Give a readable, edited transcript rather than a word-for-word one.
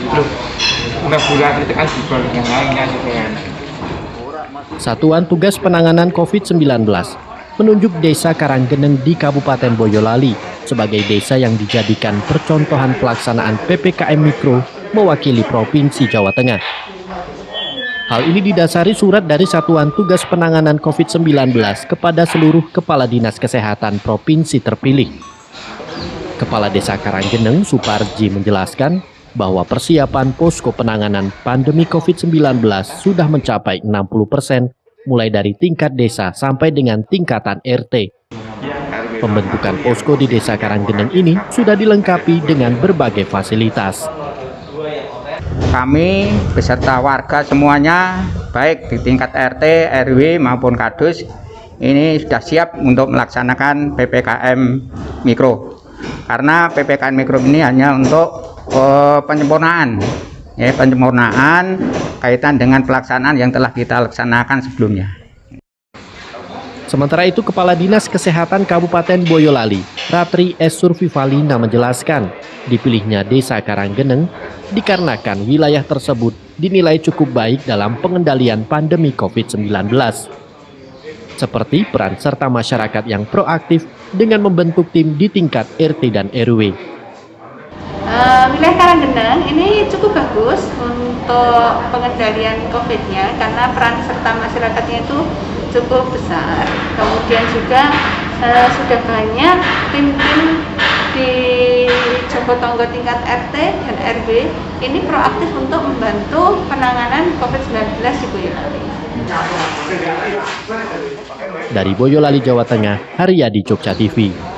Terus bulan itu kan jebol yang lainnya gitu kan. Satuan Tugas Penanganan COVID-19 menunjuk Desa Karanggeneng di Kabupaten Boyolali sebagai desa yang dijadikan percontohan pelaksanaan PPKM Mikro mewakili Provinsi Jawa Tengah. Hal ini didasari surat dari Satuan Tugas Penanganan COVID-19 kepada seluruh Kepala Dinas Kesehatan Provinsi terpilih. Kepala Desa Karanggeneng, Suparji, menjelaskan bahwa persiapan posko penanganan pandemi COVID-19 sudah mencapai 60%, mulai dari tingkat desa sampai dengan tingkatan RT. Pembentukan posko di Desa Karanggeneng ini sudah dilengkapi dengan berbagai fasilitas. Kami beserta warga semuanya, baik di tingkat RT, RW maupun Kadus, ini sudah siap untuk melaksanakan PPKM Mikro. Karena PPKM Mikro ini hanya untuk penyempurnaan kaitan dengan pelaksanaan yang telah kita laksanakan sebelumnya. Sementara itu, Kepala Dinas Kesehatan Kabupaten Boyolali, Ratri S. Survivalina, menjelaskan dipilihnya Desa Karanggeneng dikarenakan wilayah tersebut dinilai cukup baik dalam pengendalian pandemi COVID-19. Seperti peran serta masyarakat yang proaktif dengan membentuk tim di tingkat RT dan RW. Wilayah Karanggeneng ini cukup bagus untuk pengendalian COVID-nya karena peran serta masyarakatnya itu cukup besar. Kemudian juga sudah banyak tim-tim di Jogotongo tingkat RT dan RW ini proaktif untuk membantu penanganan COVID-19 di Boyolali. Dari Boyolali, Jawa Tengah, Haryadi, Jogja TV.